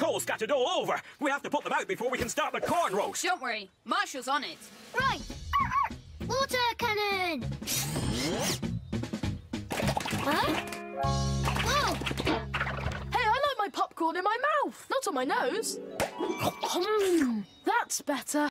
coals scattered all over. We have to put them out before we can start the corn roast. Don't worry, Marshall's on it. Right. Water cannon! Huh? Whoa! Hey, I like my popcorn in my mouth, not on my nose. That's better.